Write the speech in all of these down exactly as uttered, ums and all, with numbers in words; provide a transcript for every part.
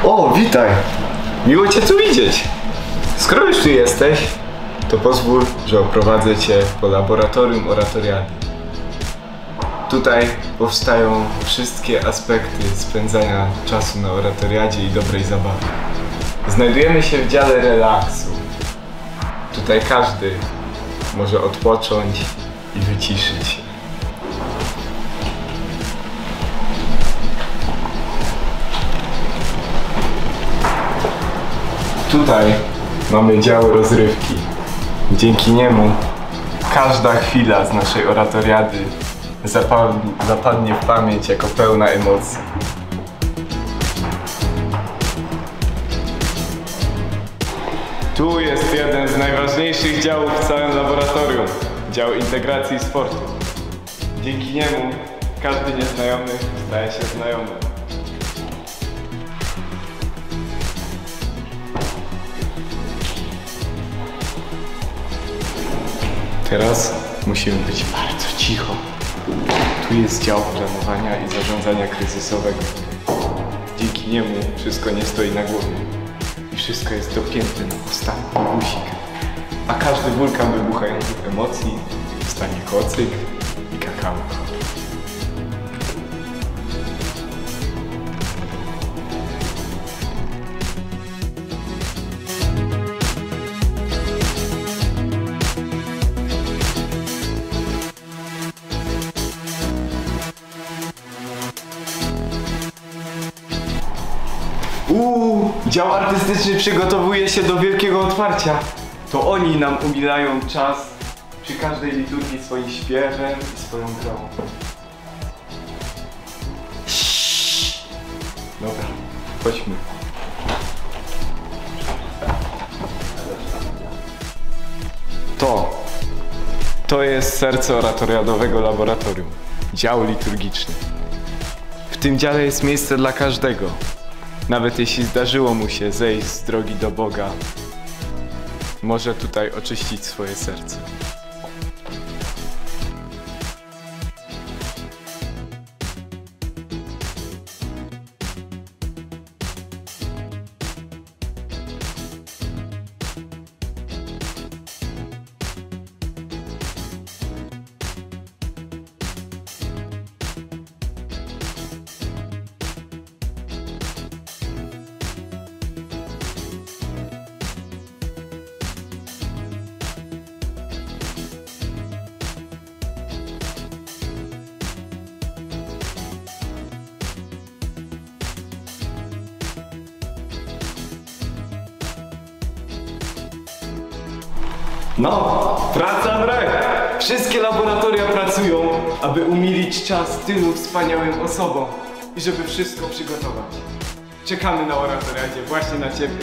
O, witaj! Miło Cię tu widzieć! Skoro już tu jesteś, to pozwól, że oprowadzę Cię po laboratorium oratoriady. Tutaj powstają wszystkie aspekty spędzania czasu na oratoriadzie i dobrej zabawy. Znajdujemy się w dziale relaksu. Tutaj każdy może odpocząć i wyciszyć się. Tutaj mamy dział rozrywki. Dzięki niemu każda chwila z naszej oratoriady zapadnie w pamięć jako pełna emocji. Tu jest jeden z najważniejszych działów w całym laboratorium. Dział integracji sportu. Dzięki niemu każdy nieznajomy staje się znajomy. Teraz musimy być bardzo cicho. Tu jest dział planowania i zarządzania kryzysowego. Dzięki niemu wszystko nie stoi na głowie. I wszystko jest dopięte na ostatni guzik. A każdy wulkan wybuchających emocji stanie kocyk i kakao. Uuu, dział artystyczny przygotowuje się do wielkiego otwarcia. To oni nam umilają czas przy każdej liturgii swoim śpiewem i swoją grą. Dobra, chodźmy. To, to jest serce oratoriadowego laboratorium. Dział liturgiczny. W tym dziale jest miejsce dla każdego. Nawet jeśli zdarzyło mu się zejść z drogi do Boga, może tutaj oczyścić swoje serce. No, praca w re! Wszystkie laboratoria pracują, aby umilić czas tylu wspaniałym osobom i żeby wszystko przygotować. Czekamy na oratoriadzie właśnie na Ciebie.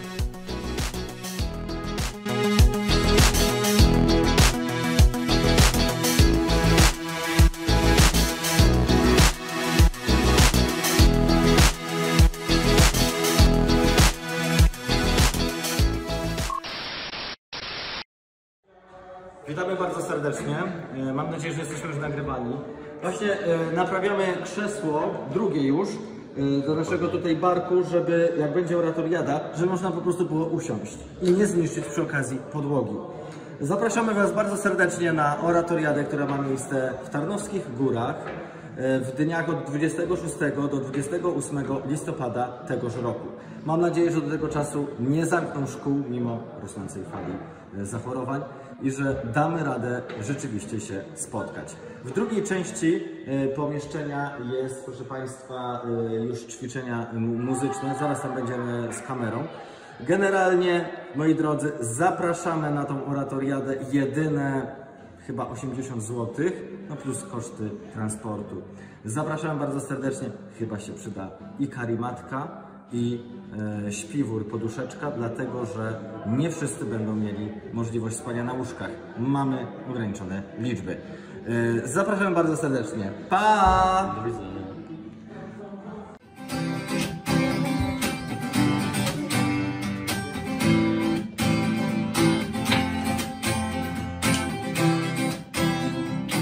Witamy bardzo serdecznie. Mam nadzieję, że jesteśmy już nagrywani. Właśnie naprawiamy krzesło, drugie już, do naszego tutaj barku, żeby jak będzie oratoriada, żeby można po prostu było usiąść i nie zniszczyć przy okazji podłogi. Zapraszamy Was bardzo serdecznie na oratoriadę, która ma miejsce w Tarnowskich Górach w dniach od dwudziestego szóstego do dwudziestego ósmego listopada tegoż roku. Mam nadzieję, że do tego czasu nie zamkną szkół mimo rosnącej fali zachorowań i że damy radę rzeczywiście się spotkać. W drugiej części pomieszczenia jest, proszę Państwa, już ćwiczenia muzyczne. Zaraz tam będziemy z kamerą. Generalnie, moi drodzy, zapraszamy na tą oratoriadę. Jedyne chyba osiemdziesiąt złotych, no plus koszty transportu. Zapraszam bardzo serdecznie. Chyba się przyda i karimatka, i e, śpiwór, poduszeczka, dlatego że nie wszyscy będą mieli możliwość spania na łóżkach. Mamy ograniczone liczby. E, zapraszam bardzo serdecznie. Pa! Do widzenia.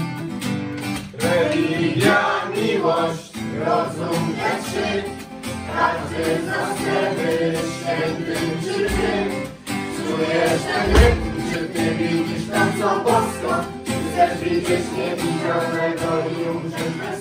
Religia, miłość, rozum te trzy Każdy z nas chce być świętym czy tym. Czujesz ten rytm, czy ty widzisz tam co bosko? Chcesz widzieć niewidzialnego i umrzeć bez